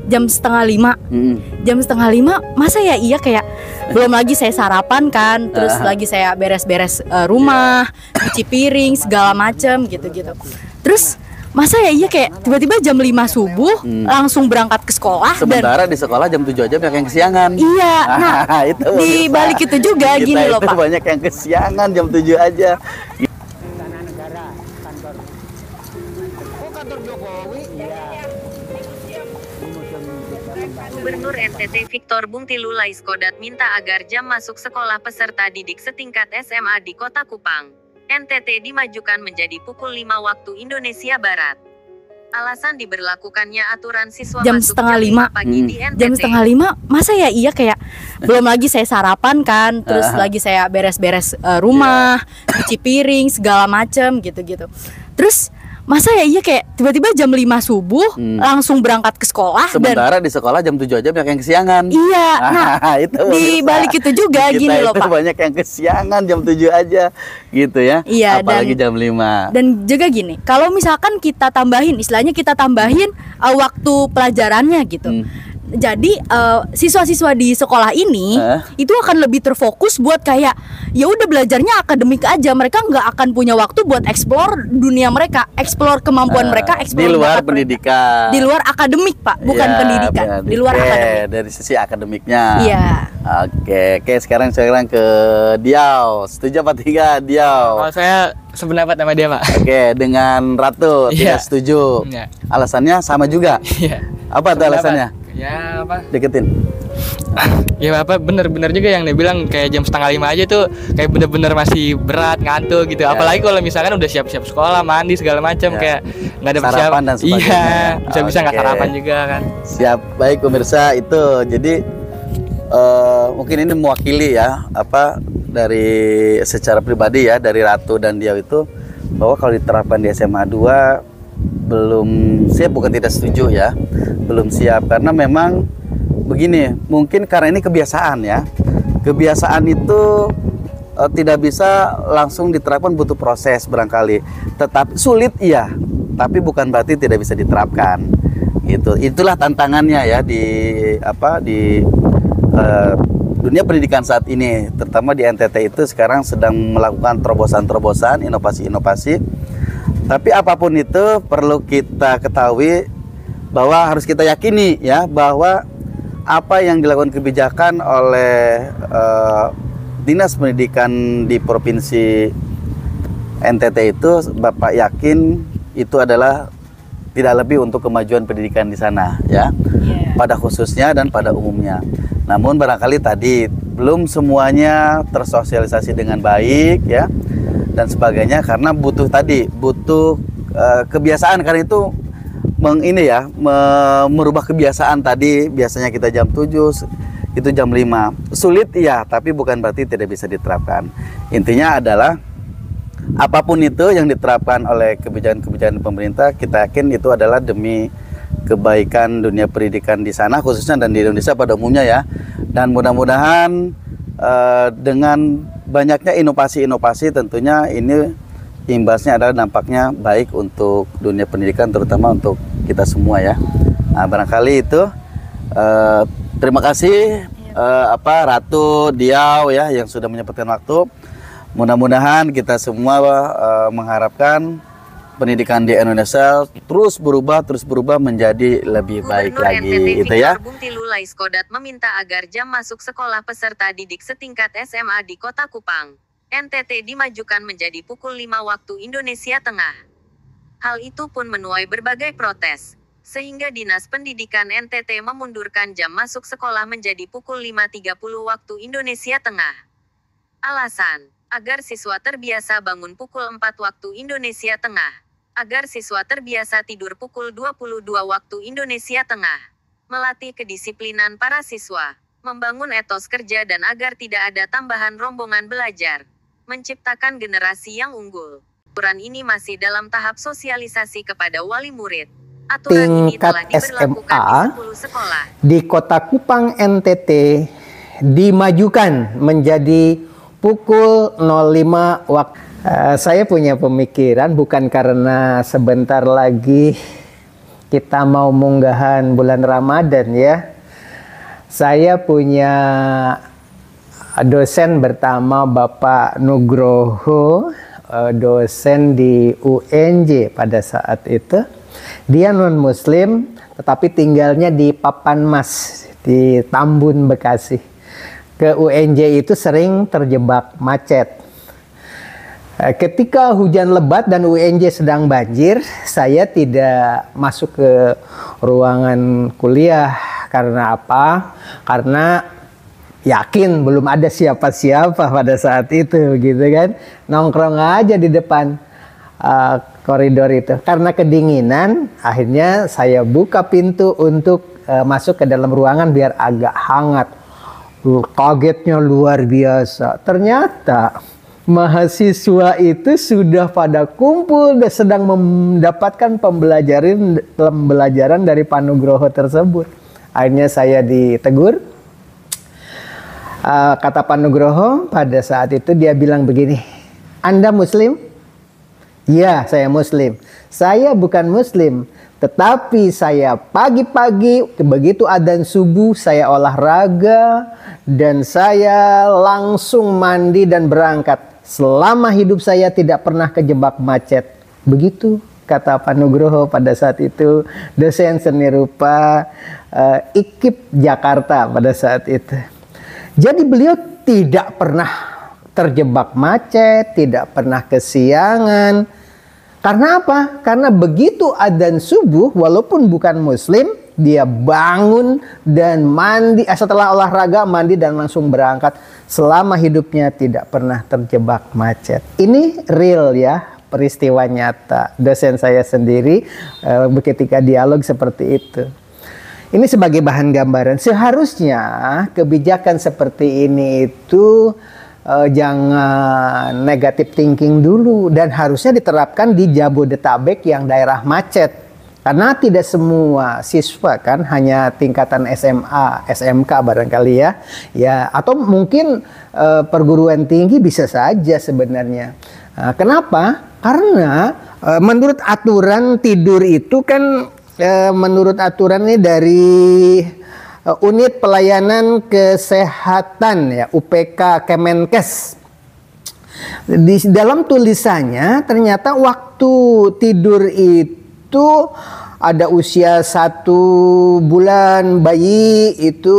jam setengah 5. Jam setengah 5 masa ya iya kayak belum lagi saya sarapan kan, terus lagi saya beres-beres rumah, cuci piring segala macem gitu-gitu. Terus masa ya iya kayak tiba-tiba jam 5 subuh langsung berangkat ke sekolah. Sementara di sekolah jam 7 aja banyak yang kesiangan. Iya, nah itu di balik itu juga kita gini loh itu Pak. banyak yang kesiangan jam 7 aja. Gubernur NTT Victor Bungtilu Laiskodat minta agar jam masuk sekolah peserta didik setingkat SMA di Kota Kupang, NTT dimajukan menjadi pukul 5 waktu Indonesia Barat. Alasan diberlakukannya aturan siswa Jam masuk setengah jam 5 pagi di NTT. Jam setengah 5 masa ya iya kayak belum lagi saya sarapan kan, terus lagi saya beres-beres rumah, cuci piring segala macem gitu-gitu. Terus masa ya iya kayak tiba-tiba jam 5 subuh langsung berangkat ke sekolah. Sementara di sekolah jam 7 aja banyak yang kesiangan. Iya, nah itu di balik itu juga kita gini loh itu Pak. banyak yang kesiangan jam 7 aja gitu ya. Iya, apalagi jam 5. Dan juga gini, kalau misalkan kita tambahin, istilahnya kita tambahin waktu pelajarannya gitu. Jadi siswa-siswa di sekolah ini itu akan lebih terfokus buat kayak ya udah belajarnya akademik aja. Mereka nggak akan punya waktu buat explore dunia mereka, explore kemampuan mereka, explore di luar bakat pendidikan. di luar akademik Pak, bukan pendidikan. Di luar akademik. Dari sisi akademiknya. Iya. Oke, sekarang ke Diau. Setuju apa tidak, Diau? Kalau saya sependapat sama dia, Pak. Oke, dengan Ratu tidak setuju. Iya. Alasannya sama juga. Iya. Apa tuh alasannya? Ya apa? Deketin. Ya apa bener-bener juga yang dia bilang kayak jam setengah 5 aja tuh kayak bener-bener masih berat ngantuk gitu. Apalagi kalau misalkan udah siap-siap sekolah, mandi segala macam kayak nggak ada sarapan dan sebagainya. Iya, bisa nggak sarapan juga kan. Siap, baik pemirsa itu. Jadi mungkin ini mewakili ya apa dari secara pribadi ya dari Ratu dan Diau itu bahwa kalau diterapkan di SMA 2 belum siap, bukan tidak setuju ya, belum siap karena memang begini, mungkin karena ini kebiasaan ya. Kebiasaan itu tidak bisa langsung diterapkan, butuh proses barangkali. Tetap sulit iya, tapi bukan berarti tidak bisa diterapkan. Gitu. Itulah tantangannya ya di dunia pendidikan saat ini, terutama di NTT itu sekarang sedang melakukan terobosan-terobosan, inovasi-inovasi. Tapi apapun itu perlu kita ketahui bahwa harus kita yakini ya bahwa apa yang dilakukan kebijakan oleh Dinas Pendidikan di Provinsi NTT itu Bapak yakin itu adalah tidak lebih untuk kemajuan pendidikan di sana ya. Pada khususnya dan pada umumnya. Namun barangkali tadi belum semuanya tersosialisasi dengan baik ya dan sebagainya karena butuh kebiasaan, karena itu merubah kebiasaan tadi biasanya kita jam 7 itu jam 5 sulit ya, tapi bukan berarti tidak bisa diterapkan. Intinya adalah apapun itu yang diterapkan oleh kebijakan-kebijakan pemerintah, kita yakin itu adalah demi kebaikan dunia pendidikan di sana khususnya dan di Indonesia pada umumnya ya. Dan mudah-mudahan dengan banyaknya inovasi-inovasi tentunya ini imbasnya adalah dampaknya baik untuk dunia pendidikan terutama untuk kita semua ya. Nah, barangkali itu terima kasih Ratu, Diau ya yang sudah menyempatkan waktu. Mudah-mudahan kita semua mengharapkan pendidikan di Indonesia terus berubah menjadi lebih baik lagi NTT itu ya. Victor Bungtilu Laiskodat meminta agar jam masuk sekolah peserta didik setingkat SMA di Kota Kupang, NTT dimajukan menjadi pukul 5 waktu Indonesia Tengah. Hal itu pun menuai berbagai protes, sehingga Dinas Pendidikan NTT memundurkan jam masuk sekolah menjadi pukul 5.30 waktu Indonesia Tengah. Alasan, agar siswa terbiasa bangun pukul 4 waktu Indonesia Tengah. Agar siswa terbiasa tidur pukul 22 waktu Indonesia Tengah. Melatih kedisiplinan para siswa. Membangun etos kerja dan agar tidak ada tambahan rombongan belajar. Menciptakan generasi yang unggul. Aturan ini masih dalam tahap sosialisasi kepada wali murid. Aturan ini telah diberlakukan di 10 sekolah. Di Kota Kupang NTT dimajukan menjadi pukul 05 waktu. Saya punya pemikiran bukan karena sebentar lagi kita mau munggahan bulan Ramadan ya. Saya punya dosen bernama Bapak Nugroho, dosen di UNJ pada saat itu. Dia non muslim tetapi tinggalnya di Papan Mas di Tambun, Bekasi. Ke UNJ itu sering terjebak macet. Ketika hujan lebat dan UNJ sedang banjir, saya tidak masuk ke ruangan kuliah. Karena apa? Karena yakin belum ada siapa-siapa pada saat itu, gitu kan. Nongkrong aja di depan koridor itu. Karena kedinginan, akhirnya saya buka pintu untuk masuk ke dalam ruangan biar agak hangat. Kagetnya luar biasa. Ternyata mahasiswa itu sudah pada kumpul dan sedang mendapatkan pembelajaran dari Pak Nugroho tersebut. Akhirnya saya ditegur. Kata Pak Nugroho pada saat itu dia bilang begini, "Anda muslim?" "Ya, saya muslim." "Saya bukan muslim, tetapi saya pagi-pagi begitu adzan subuh saya olahraga dan saya langsung mandi dan berangkat. Selama hidup saya tidak pernah kejebak macet." Begitu kata Pak Nugroho pada saat itu, dosen seni rupa IKIP Jakarta pada saat itu. Jadi beliau tidak pernah terjebak macet, tidak pernah kesiangan. Karena apa? Karena begitu adzan subuh, walaupun bukan muslim, dia bangun dan mandi, setelah olahraga mandi dan langsung berangkat. Selama hidupnya tidak pernah terjebak macet. Ini real ya, peristiwa nyata. Dosen saya sendiri ketika dialog seperti itu. Ini sebagai bahan gambaran. Seharusnya kebijakan seperti ini itu jangan negatif thinking dulu, dan harusnya diterapkan di Jabodetabek yang daerah macet. Karena tidak semua siswa kan hanya tingkatan SMA, SMK barangkali ya. Ya, atau mungkin perguruan tinggi bisa saja sebenarnya. Kenapa? Karena menurut aturan tidur itu kan menurut aturan ini dari Unit Pelayanan Kesehatan ya, UPK Kemenkes. Di dalam tulisannya ternyata waktu tidur itu ada usia 1 bulan bayi itu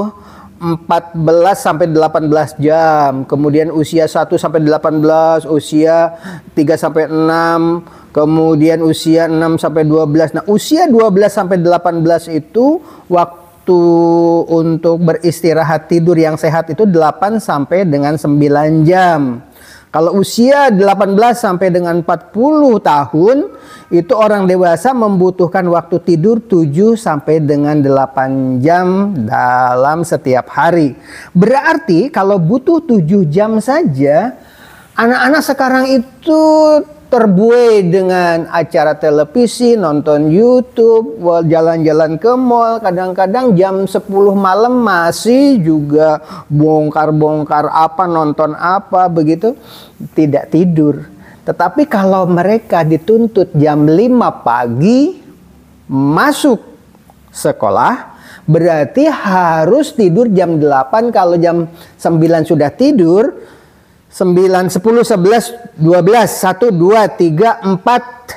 14 sampai 18 jam. Kemudian usia 1 sampai 18, usia 3 sampai 6, kemudian usia 6 sampai 12. Nah, usia 12 sampai 18 itu waktu untuk beristirahat tidur yang sehat itu 8 sampai dengan 9 jam. Kalau usia 18 sampai dengan 40 tahun, itu orang dewasa membutuhkan waktu tidur 7 sampai dengan 8 jam dalam setiap hari. Berarti kalau butuh 7 jam saja, anak-anak sekarang itu terbuai dengan acara televisi, nonton YouTube, jalan-jalan ke mall, kadang-kadang jam 10 malam masih juga bongkar-bongkar apa, nonton apa, begitu, tidak tidur. Tetapi kalau mereka dituntut jam 5 pagi masuk sekolah, berarti harus tidur jam 8. Kalau jam 9 sudah tidur, 9, 10, 11, 12, 1, 2, 3, 4.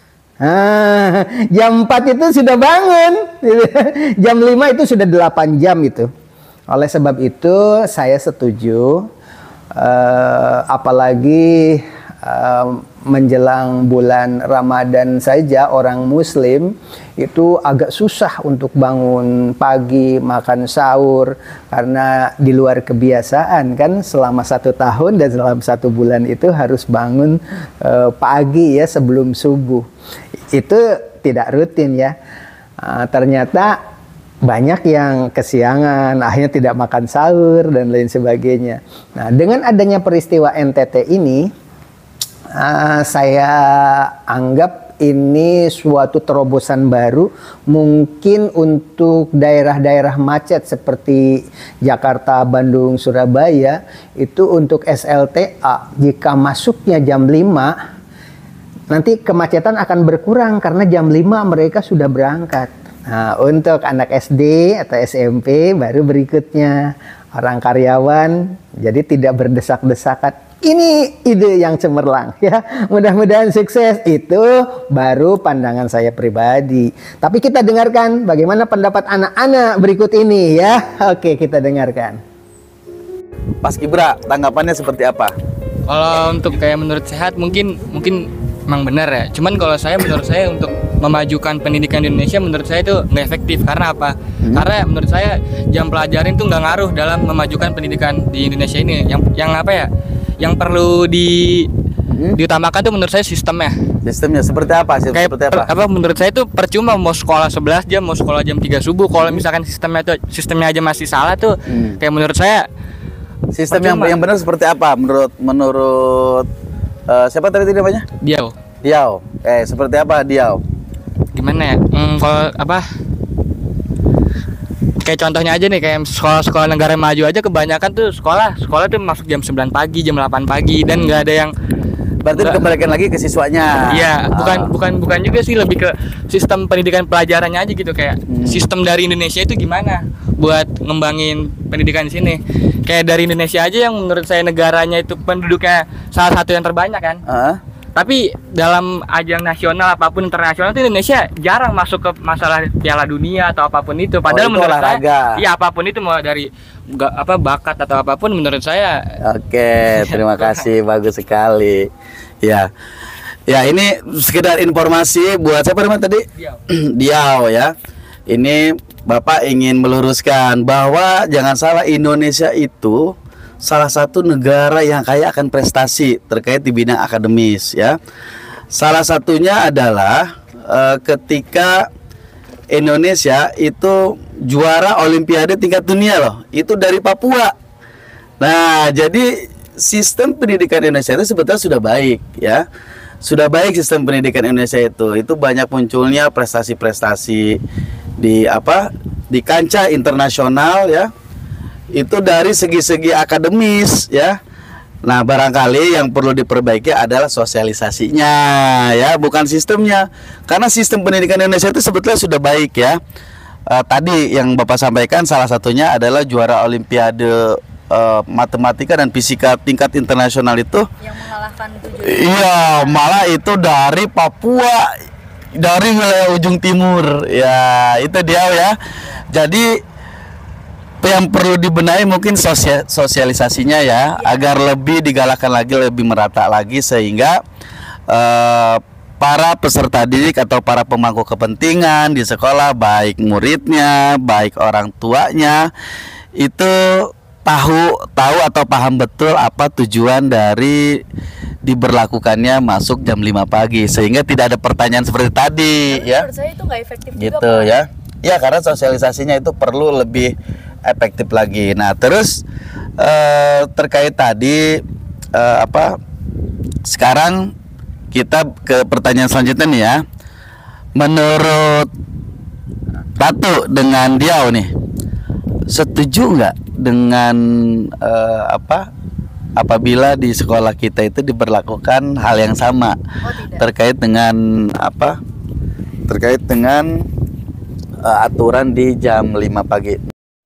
Jam 4 itu sudah bangun. Jam 5 itu sudah 8 jam itu. Oleh sebab itu saya setuju, apalagi menjelang bulan Ramadan saja orang muslim itu agak susah untuk bangun pagi, makan sahur, karena di luar kebiasaan kan selama 1 tahun dan selama 1 bulan itu harus bangun pagi ya sebelum subuh. Itu tidak rutin ya. Ternyata banyak yang kesiangan, akhirnya tidak makan sahur dan lain sebagainya. Nah, dengan adanya peristiwa NTT ini, saya anggap ini suatu terobosan baru, mungkin untuk daerah-daerah macet seperti Jakarta, Bandung, Surabaya. Itu untuk SLTA, jika masuknya jam 5, nanti kemacetan akan berkurang karena jam 5 mereka sudah berangkat. Nah, untuk anak SD atau SMP baru berikutnya orang karyawan, jadi tidak berdesak-desakan. Ini ide yang cemerlang ya. Mudah-mudahan sukses. Itu baru pandangan saya pribadi. Tapi kita dengarkan bagaimana pendapat anak-anak berikut ini ya. Oke, kita dengarkan. Pas Kibra, tanggapannya seperti apa? Kalau untuk kayak menurut sehat mungkin emang benar ya. Cuman kalau menurut saya untuk memajukan pendidikan di Indonesia menurut saya itu nggak efektif. Karena apa? Karena menurut saya jam pelajaran itu nggak ngaruh dalam memajukan pendidikan di Indonesia ini. Yang apa ya? Yang perlu diutamakan tuh menurut saya sistemnya. Sistemnya seperti apa? Seperti apa? Menurut saya itu percuma mau sekolah 11 jam, mau sekolah jam 3 subuh. Kalau misalkan sistemnya aja masih salah tuh, kayak menurut saya sistem yang benar seperti apa? Menurut siapa tadi namanya? Diau. Seperti apa Diau? Gimana ya? Kalau apa? Kayak contohnya aja nih, kayak sekolah-sekolah negara maju aja kebanyakan tuh sekolah tuh masuk jam 9 pagi, jam 8 pagi dan nggak ada yang. Berarti dikembalikan lagi ke siswanya. Iya, bukan juga sih, lebih ke sistem pendidikan pelajarannya aja gitu, kayak sistem dari Indonesia itu gimana buat ngembangin pendidikan di sini. Kayak dari Indonesia aja yang menurut saya negaranya itu penduduknya salah satu yang terbanyak kan. Tapi dalam ajang nasional apapun internasional itu Indonesia jarang masuk ke masalah Piala Dunia atau apapun itu. Padahal menurut saya, ya apapun itu mau dari bakat atau apapun menurut saya. Oke, terima kasih, bagus sekali. Ya, ini sekedar informasi buat siapa namanya tadi? Diau ya. Ini Bapak ingin meluruskan bahwa jangan salah, Indonesia itu salah satu negara yang kaya akan prestasi terkait di bidang akademis ya. Salah satunya adalah ketika Indonesia itu juara Olimpiade tingkat dunia loh, itu dari Papua. Nah, jadi sistem pendidikan Indonesia itu sebetulnya sudah baik ya. Sudah baik sistem pendidikan Indonesia itu banyak munculnya prestasi-prestasi di kancah internasional ya. Itu dari segi-segi akademis ya. Nah, barangkali yang perlu diperbaiki adalah sosialisasinya ya, bukan sistemnya. Karena sistem pendidikan Indonesia itu sebetulnya sudah baik ya. Tadi yang Bapak sampaikan salah satunya adalah juara Olimpiade matematika dan fisika tingkat internasional itu yang mengalahkan 7. Iya, malah itu dari Papua, dari wilayah ujung timur. Ya, itu dia ya. Jadi yang perlu dibenahi mungkin sosialisasinya ya, agar lebih digalakkan lagi, lebih merata lagi, sehingga para peserta didik atau para pemangku kepentingan di sekolah, baik muridnya, baik orang tuanya, itu tahu atau paham betul apa tujuan dari diberlakukannya masuk jam 5 pagi, sehingga tidak ada pertanyaan seperti tadi. Tapi ya. menurut saya itu nggak efektif gitu juga, Pak. ya. Ya, karena sosialisasinya itu perlu lebih efektif lagi. Nah, terus terkait tadi sekarang kita ke pertanyaan selanjutnya nih ya. Menurut Ratu dengan Diau nih, setuju nggak dengan apabila di sekolah kita itu diberlakukan hal yang sama terkait dengan aturan di jam 5 pagi?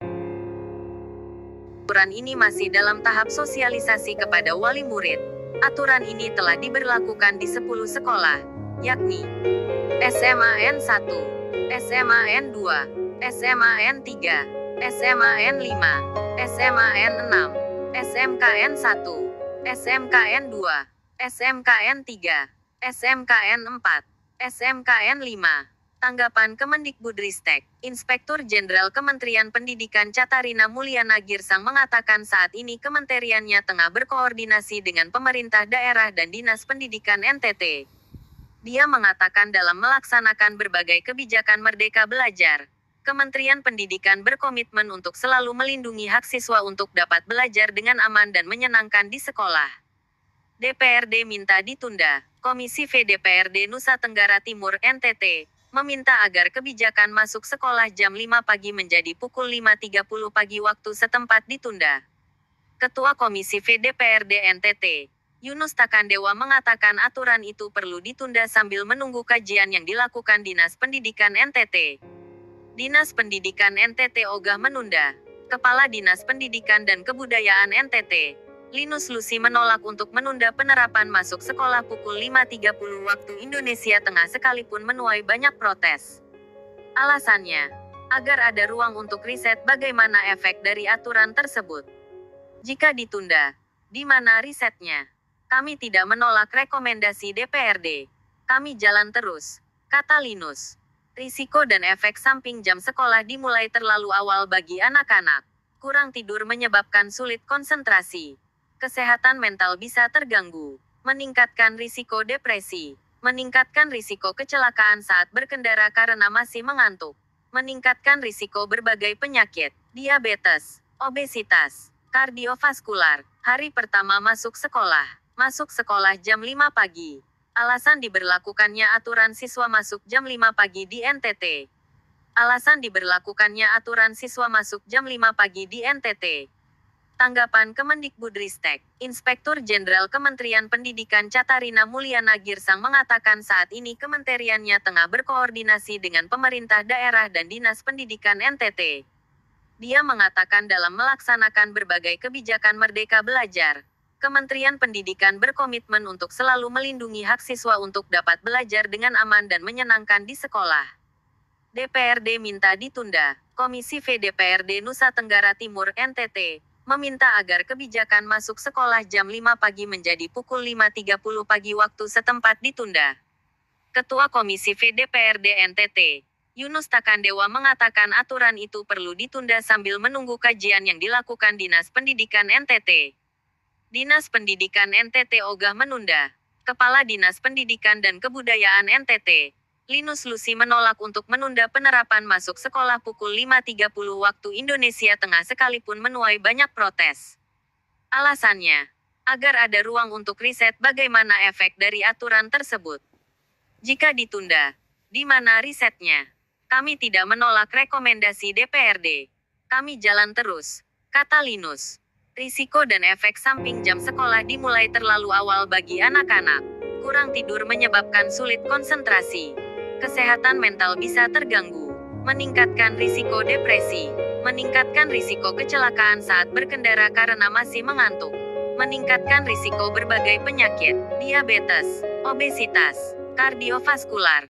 Aturan ini masih dalam tahap sosialisasi kepada wali murid. Aturan ini telah diberlakukan di 10 sekolah, yakni SMAN 1, SMAN 2, SMAN 3, SMAN 5, SMAN 6, SMKN 1, SMKN 2, SMKN 3, SMKN 4, SMKN 5. Tanggapan Kemendikbudristek, Inspektur Jenderal Kementerian Pendidikan Catarina Mulyana Girsang mengatakan saat ini kementeriannya tengah berkoordinasi dengan pemerintah daerah dan Dinas Pendidikan NTT. Dia mengatakan dalam melaksanakan berbagai kebijakan Merdeka Belajar, Kementerian Pendidikan berkomitmen untuk selalu melindungi hak siswa untuk dapat belajar dengan aman dan menyenangkan di sekolah. DPRD minta ditunda. Komisi V DPRD Nusa Tenggara Timur NTT meminta agar kebijakan masuk sekolah jam 5 pagi menjadi pukul 5.30 pagi waktu setempat ditunda. Ketua Komisi V DPRD NTT, Yunus Takandewa mengatakan aturan itu perlu ditunda sambil menunggu kajian yang dilakukan Dinas Pendidikan NTT. Dinas Pendidikan NTT ogah menunda. Kepala Dinas Pendidikan dan Kebudayaan NTT, Linus Lusi menolak untuk menunda penerapan masuk sekolah pukul 5.30 waktu Indonesia Tengah sekalipun menuai banyak protes. Alasannya, agar ada ruang untuk riset bagaimana efek dari aturan tersebut. Jika ditunda, di mana risetnya? Kami tidak menolak rekomendasi DPRD. Kami jalan terus, kata Linus. Risiko dan efek samping jam sekolah dimulai terlalu awal bagi anak-anak. Kurang tidur menyebabkan sulit konsentrasi. Kesehatan mental bisa terganggu. Meningkatkan risiko depresi. Meningkatkan risiko kecelakaan saat berkendara karena masih mengantuk. Meningkatkan risiko berbagai penyakit, diabetes, obesitas, kardiovaskular. Hari pertama masuk sekolah. Masuk sekolah jam 5 pagi. Alasan diberlakukannya aturan siswa masuk jam 5 pagi di NTT. Alasan diberlakukannya aturan siswa masuk jam 5 pagi di NTT. Tanggapan Kemendikbudristek, Inspektur Jenderal Kementerian Pendidikan Catarina Mulyana Girsang mengatakan saat ini kementeriannya tengah berkoordinasi dengan pemerintah daerah dan Dinas Pendidikan NTT. Dia mengatakan dalam melaksanakan berbagai kebijakan Merdeka Belajar, Kementerian Pendidikan berkomitmen untuk selalu melindungi hak siswa untuk dapat belajar dengan aman dan menyenangkan di sekolah. DPRD minta ditunda. Komisi V DPRD Nusa Tenggara Timur NTT meminta agar kebijakan masuk sekolah jam 5 pagi menjadi pukul 5.30 pagi waktu setempat ditunda. Ketua Komisi V DPRD NTT, Yunus Takandewa mengatakan aturan itu perlu ditunda sambil menunggu kajian yang dilakukan Dinas Pendidikan NTT. Dinas Pendidikan NTT ogah menunda. Kepala Dinas Pendidikan dan Kebudayaan NTT, Linus Lusi menolak untuk menunda penerapan masuk sekolah pukul 5.30 waktu Indonesia Tengah sekalipun menuai banyak protes. Alasannya, agar ada ruang untuk riset bagaimana efek dari aturan tersebut. Jika ditunda, di mana risetnya? Kami tidak menolak rekomendasi DPRD. Kami jalan terus, kata Linus. Risiko dan efek samping jam sekolah dimulai terlalu awal bagi anak-anak. Kurang tidur menyebabkan sulit konsentrasi. Kesehatan mental bisa terganggu. Meningkatkan risiko depresi. Meningkatkan risiko kecelakaan saat berkendara karena masih mengantuk. Meningkatkan risiko berbagai penyakit, diabetes, obesitas, kardiovaskular.